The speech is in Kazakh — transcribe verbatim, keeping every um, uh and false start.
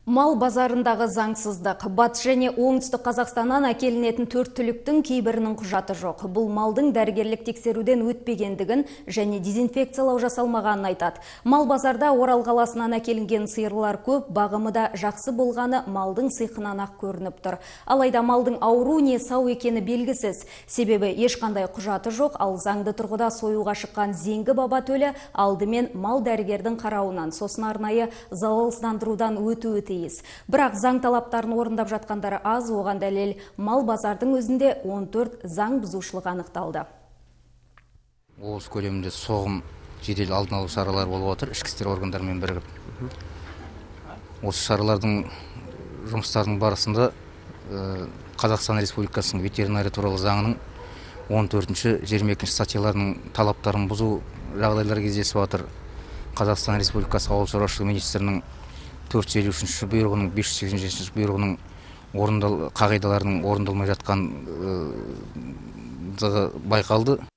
Мал базарындағы заңсыздық. Батыс және оңтүстік Қазақстаннан әкелінетін төрт түліктің кейбірінің құжаты жоқ. Бұл малдың дәрігерлік тексеруден өтпегендігін және дезинфекциялау жасалмағанын айтады. Мал базарда Орал қаласынан әкелінген сиырлар көп, бағымы да жақсы болғаны малдың сиқынан ақ көрініп тұр. Алайда малдың ауру не сау екені белгісіз. Себебі ешқандай құжаты жоқ, ал заңды тұрғыда союға шыққан Зеңгі баба төлі алдымен мал дәрігердің қарауынан, сосын арнайы залалсыздандырудан өтуі тиіс. Бірақ заң талаптарын орындап жатқандары аз, оған дәлел мал базардың өзінде он төрт заң бұзушылық анықталды. Облыс көлемінде соғым жедел алдын алу шаралары болып отыр, ішкі істер органдарымен бірігіп. Осы шаралардың жұмыстарының барысында Қазақстан Республикасының ветеринария туралы заңының он төртінші жиырма екінші статьяларының талаптарын бұзу жағдайлары кездесіп отыр. Қазақстан Республикасы Ауыл шаруашылығы министрінің төрт жүз елу үшінші бұйрығының бес жүз сексен жетінші бұйрығының орындал қағидаларының орындалмай жатқан байқалды.